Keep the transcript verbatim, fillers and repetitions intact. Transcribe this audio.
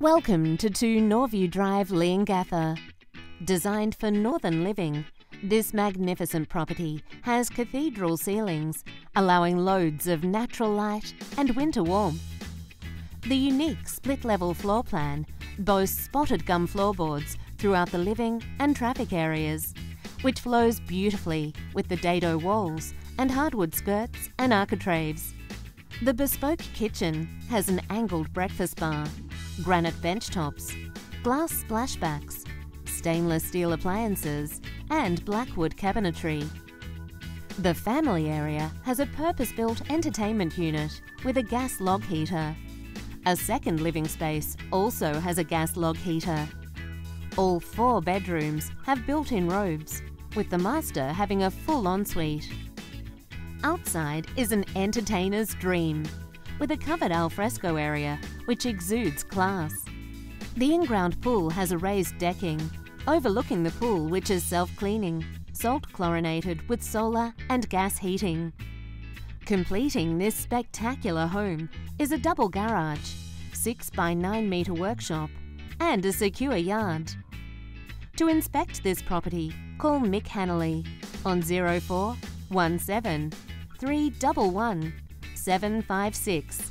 Welcome to two Norview Drive, Leongatha. Designed for northern living, this magnificent property has cathedral ceilings, allowing loads of natural light and winter warmth. The unique split-level floor plan boasts spotted gum floorboards throughout the living and traffic areas, which flows beautifully with the dado walls and hardwood skirts and architraves. The bespoke kitchen has an angled breakfast bar, granite bench tops, glass splashbacks, stainless steel appliances, and blackwood cabinetry. The family area has a purpose-built entertainment unit with a gas log heater. A second living space also has a gas log heater. All four bedrooms have built-in robes, with the master having a full ensuite. Outside is an entertainer's dream, with a covered alfresco area which exudes class. The in-ground pool has a raised decking, overlooking the pool, which is self-cleaning, salt chlorinated with solar and gas heating. Completing this spectacular home is a double garage, six by nine metre workshop, and a secure yard. To inspect this property, call Mick Hannelly on zero four one seven, three one one, seven five six.